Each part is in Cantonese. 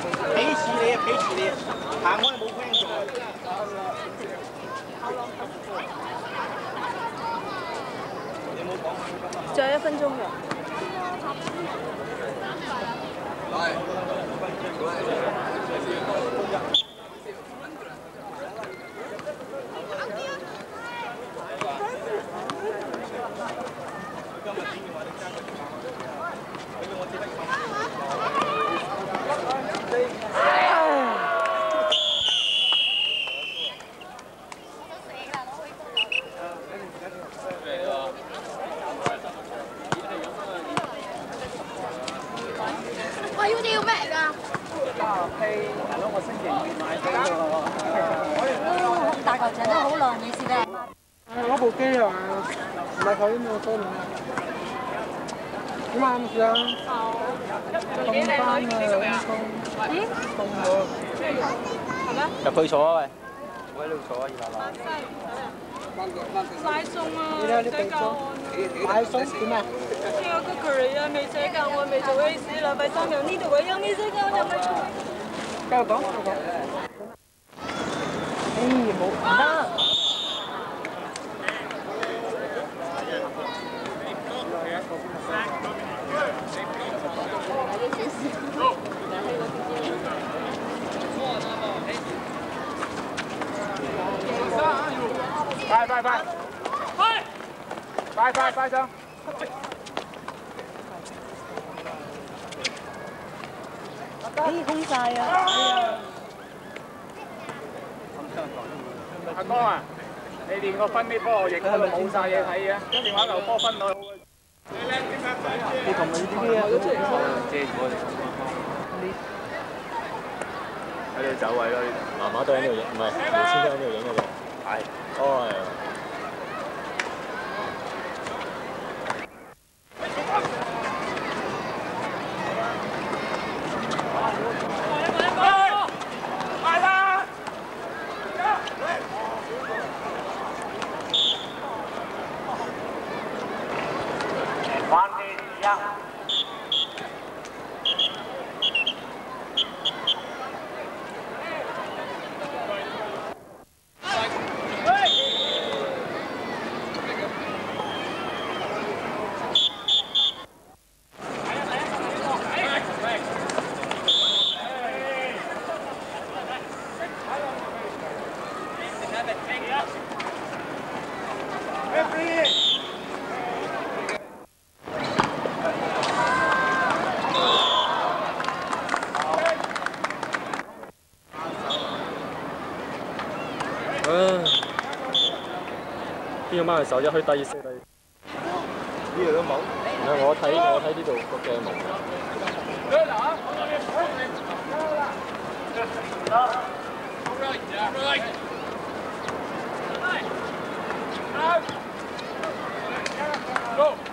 鄙視你啊！鄙視你啊！行開冇 friend 做啊！你冇講。 仲有1分鐘㗎。 我要吊咩㗎？ 大佬，我星期二買飛喎。 咁大嚿長得好耐，未試過。 攞部機啊，唔係佢咩多年啊？點啊？咁樣凍翻啊！ 咦？ 凍咗。 係咩？ 入去坐啊喂！我喺度坐啊，熱鬧鬧。 買餸啊！寫教案啊！ 買餸點啊？ 有個佢啊，未寫教案，未做 A4 啦，費心由呢度嘅，有未寫教案就咪做。 繼續講，繼續講。冇唔得。快上！ 空晒啊！ 阿江啊，你練個分啲波，亦都冇晒嘢睇嘅，電話球波分到。你同佢啲啊，遮住我哋。喺度走位咯，麻麻都喺呢度影，唔係無線都喺呢度影嘅啫。係。哦。邊個掹佢手啫？去第二四第。呢度都冇。唔係我睇呢度個鏡冇。Go!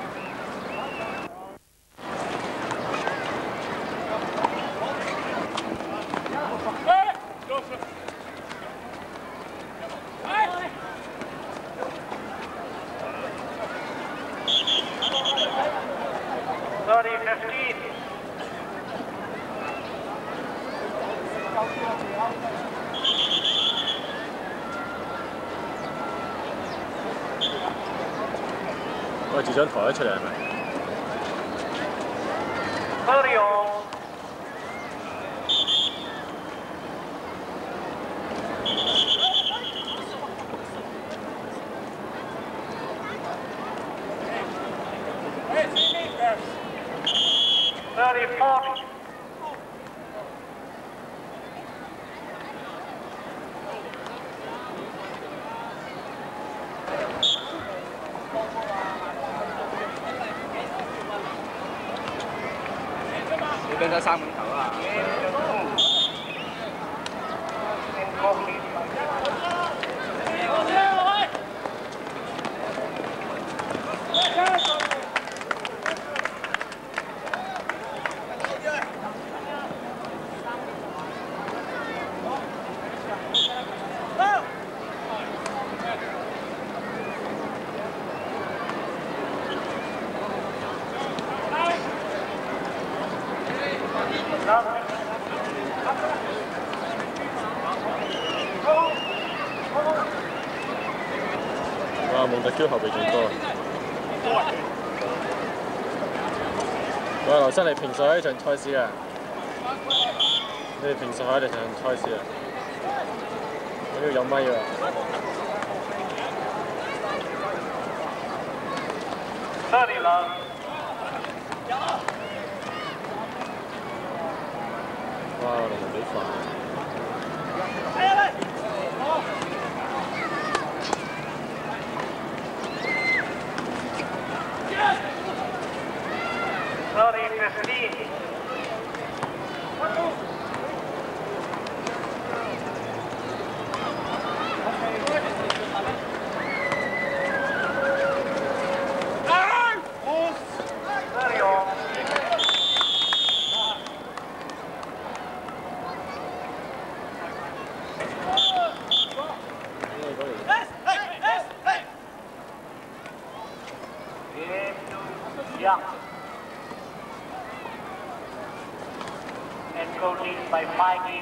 我住張台一出嚟係咪？你俾得3個球啊！ 哇！蒙特 Q 後備仲多。喂，劉生，你評述呢場賽事啊？你哋評述下呢場賽事啊？我要有咪啊！ 這裡了。 哇，龍門幾快！ 30-15. Yeah. And go lead by 5 games.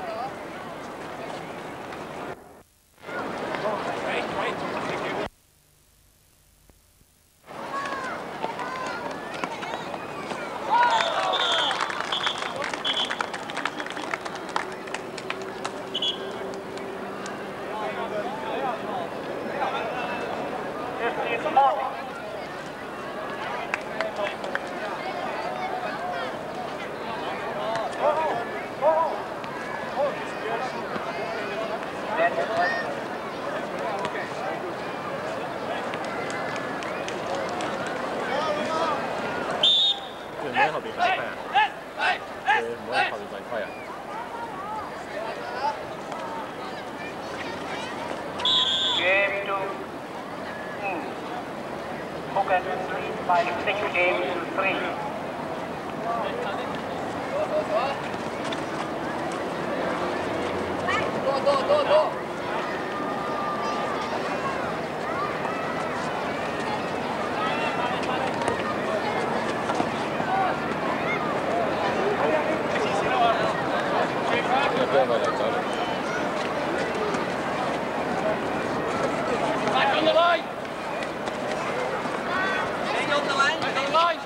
Game 2. Hogan lead by 6 games to 3. Go! Back on the line! Stay on the line! Stay on the line!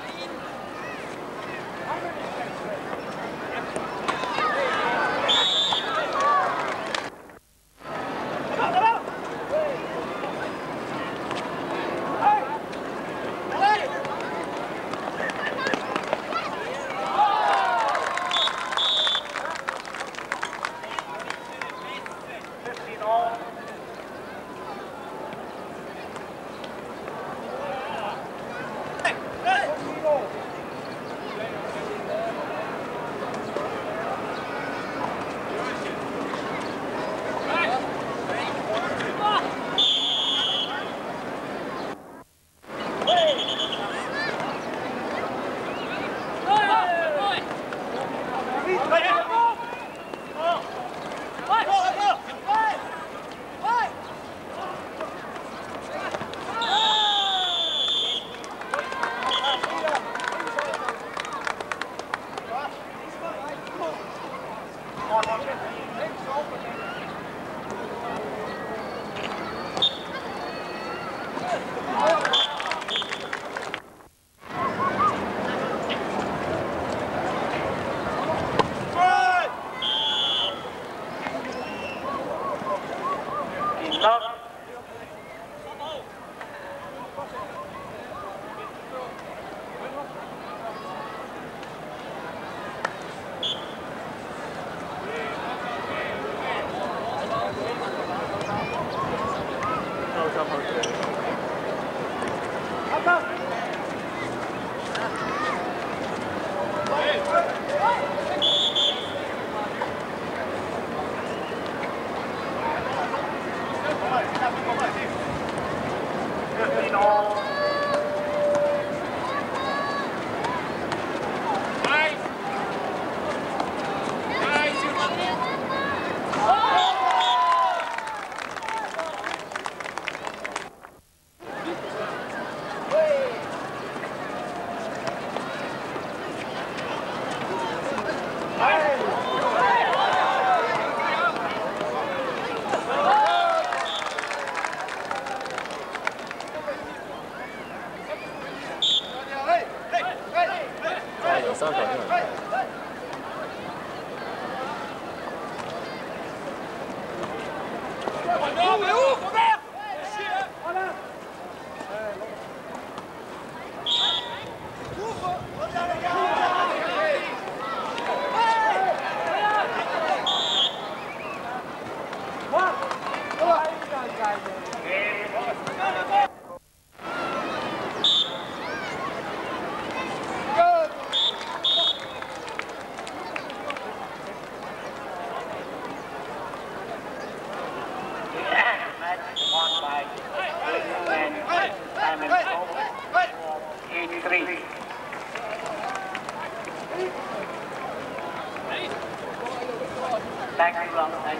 Thank you, long time.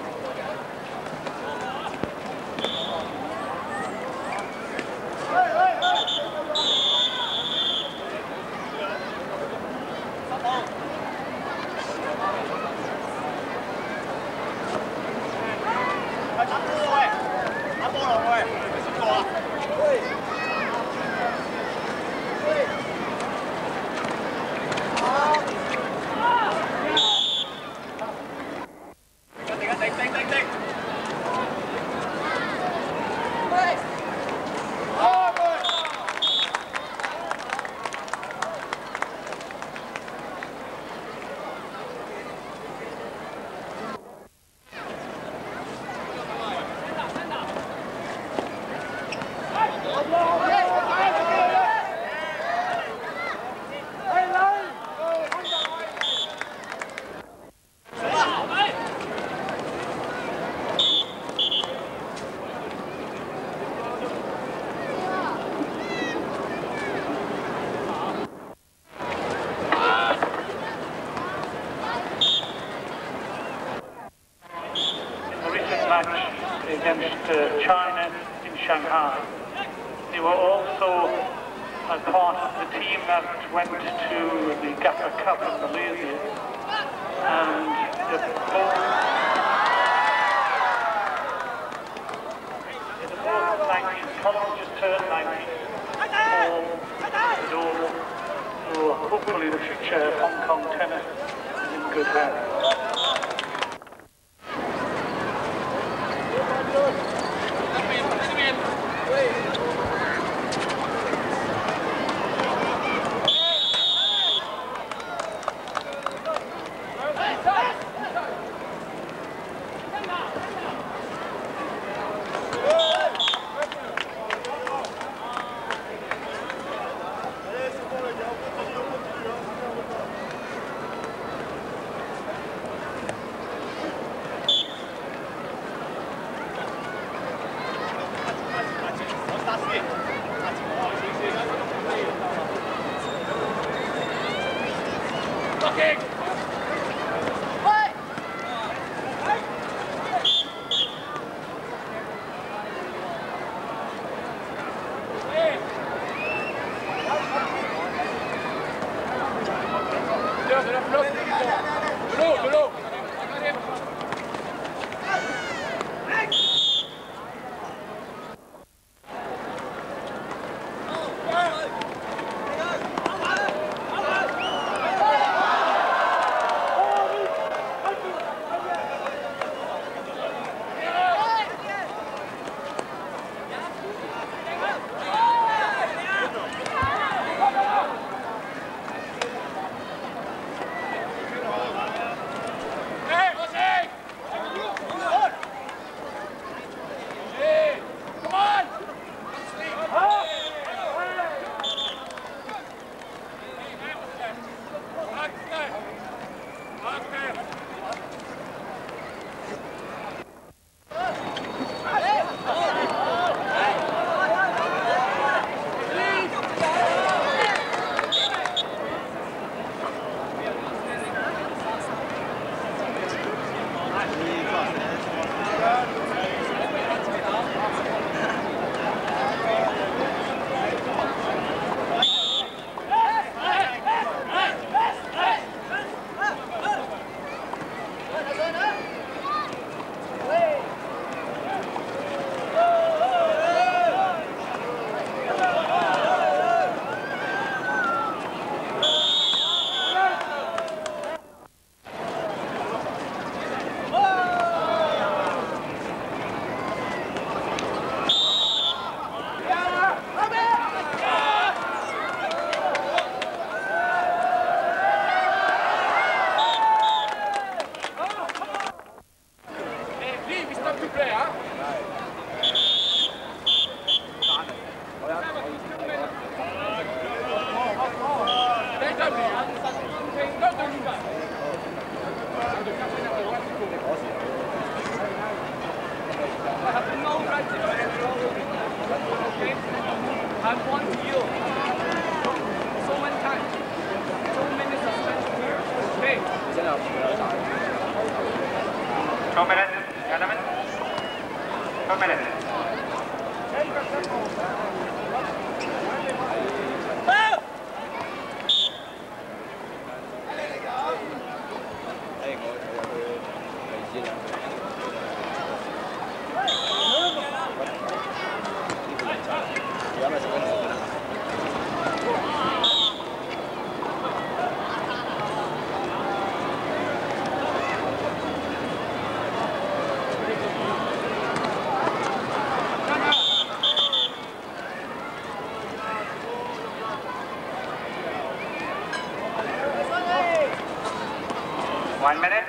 Against China in Shanghai. They were also a part of the team that went to the Gaffer Cup in Malaysia, and the both 19, Colin just turned 19, so hopefully the future of Hong Kong tennis is in good hands. 2 minutes, gentlemen. 2 minutes. One minute.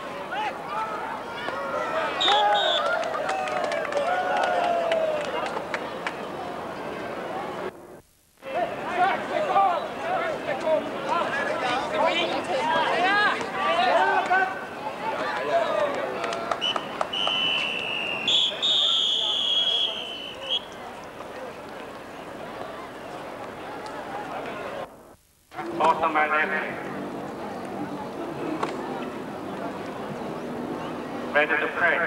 Bottom by left. Ready to pray.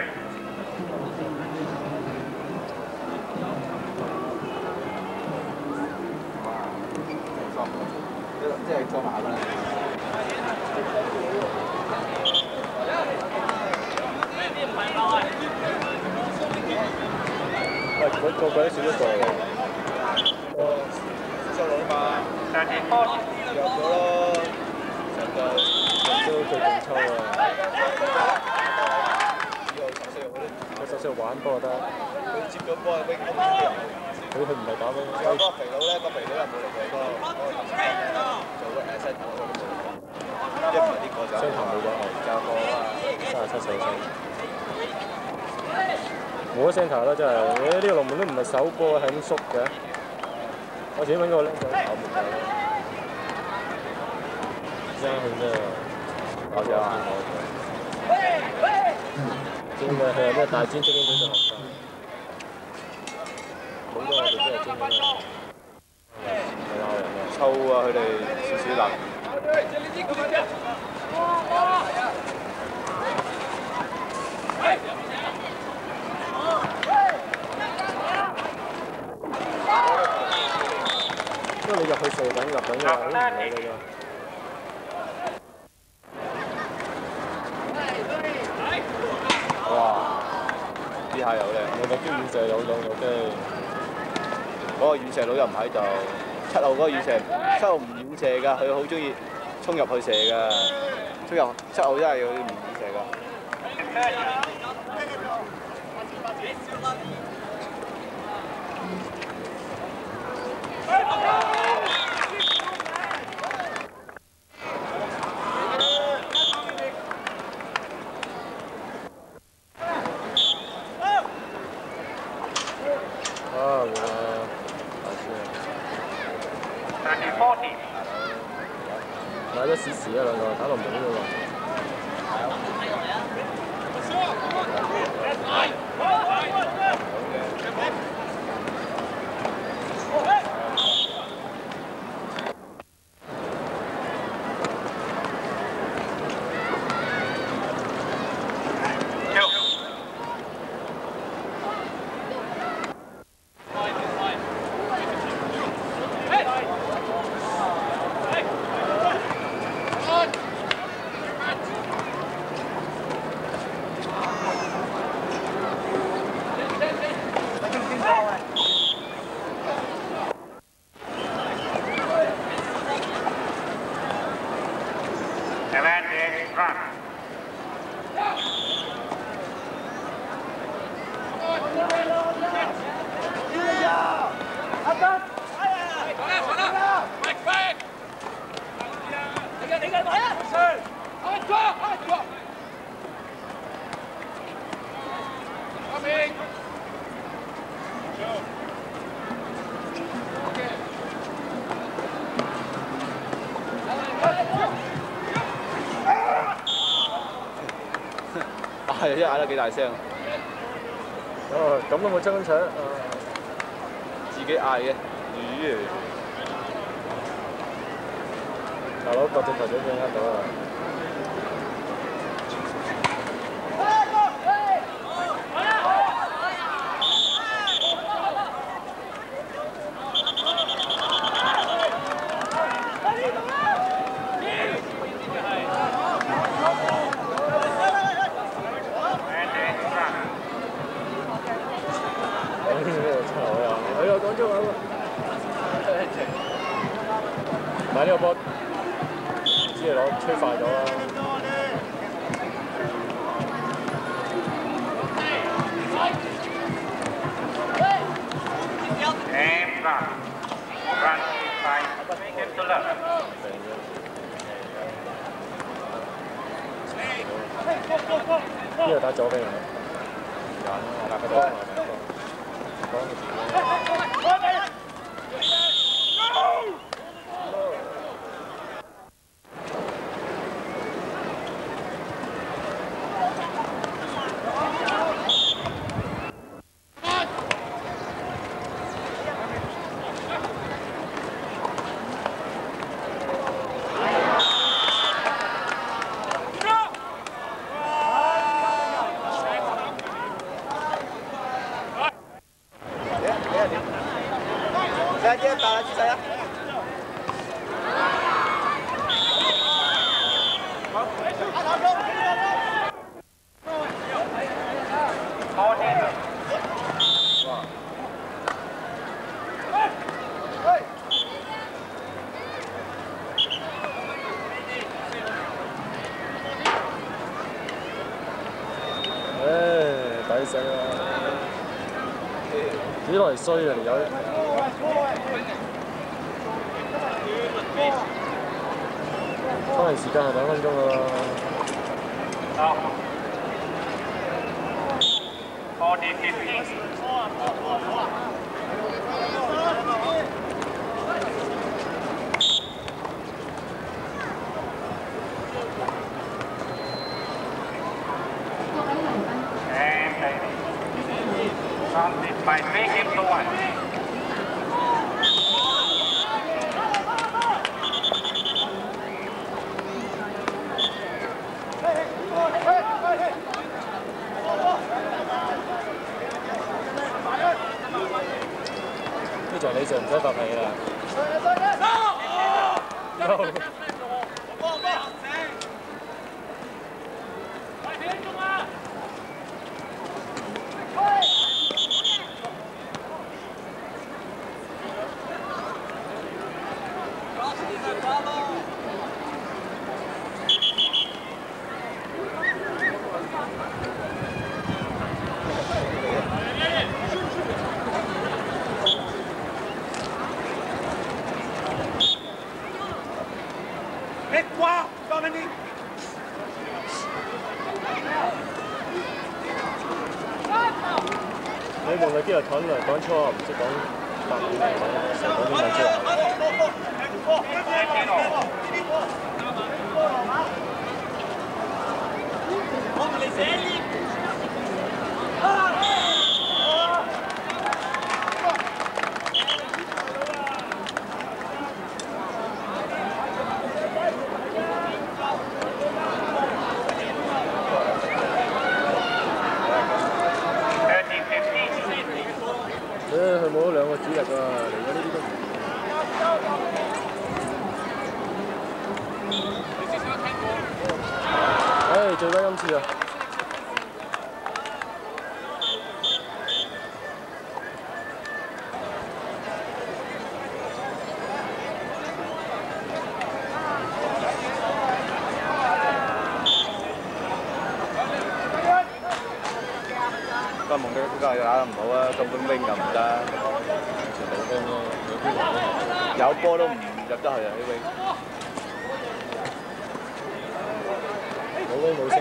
喂，佢個個都少咗個喎。收佬嘛，入咗咯，成個都最勁抽啊！佢16歲玩波就得。佢接咗波係 wing 攻嘅人。佢唔係打 wing。有個肥佬咧，個肥佬又冇嚟佢個做個 asset 嗰個都冇。一唔係呢個就。雙頭冇咗係。有個37歲。冇咗 centre 啦，真係！呢個龍門都唔係手波，係咁縮嘅。我自己揾個僆仔搞唔到。真係咩？我就話。真嘅係咩大專精英隊嘅學生，好多我哋都係精英啊！唔係鬧人啊，抽啊！佢哋少少難。因為你入去射緊入緊嘅，好唔理㗎咋。哇！呢下又靚，我個標遠射有機，嗰個遠射佬又唔喺度，7號嗰個遠射，7號唔遠射㗎，佢好中意衝入去射㗎，衝入7號真係佢唔遠射㗎。買咗屎屎啊兩個，打落門嗰度。係，一嗌得幾大聲。哦，咁都冇爭搶啊！自己嗌嘅，魚。大佬國際球隊掌握到啊！ 波只係攞吹快咗啦。 Run inside, make him to left. 呢度打左邊啊！打佢多。 来，今天打了几谁啊？ 抵死啦！幾來衰啊！有翻嚟時間係2分鐘啦。 By make him to one. 呢場你就唔使罰你啦。你望佢邊度講嚟講錯，唔識講法語嚟講，成講英文出嚟。佢冇咗2個主力啊，嚟緊呢啲都唔。最低今次啊！ 個蒙地嗰個打得唔好啊，根本 wing 又唔得， 全部 wing 咯， 有波都唔入得去啊啲 wing。 冇 wing 冇聲。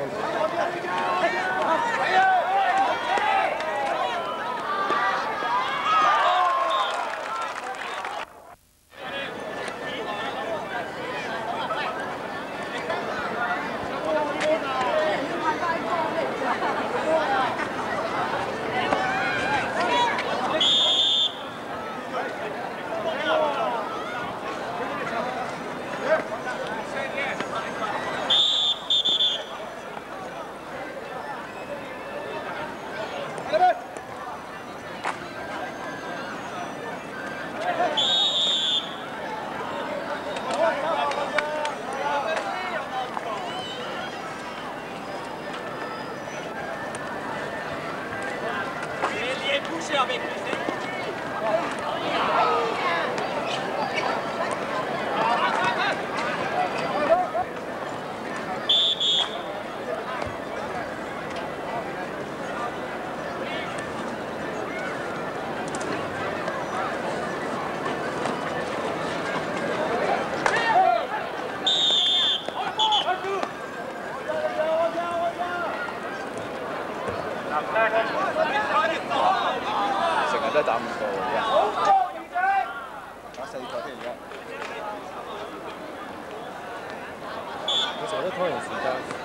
成日都打5個嘅，打4個添而家。我成日都拖延時間。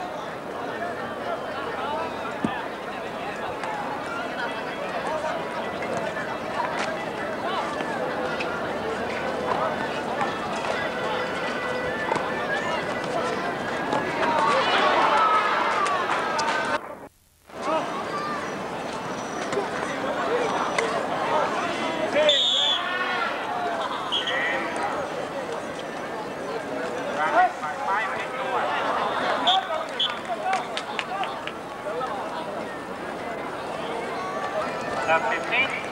15.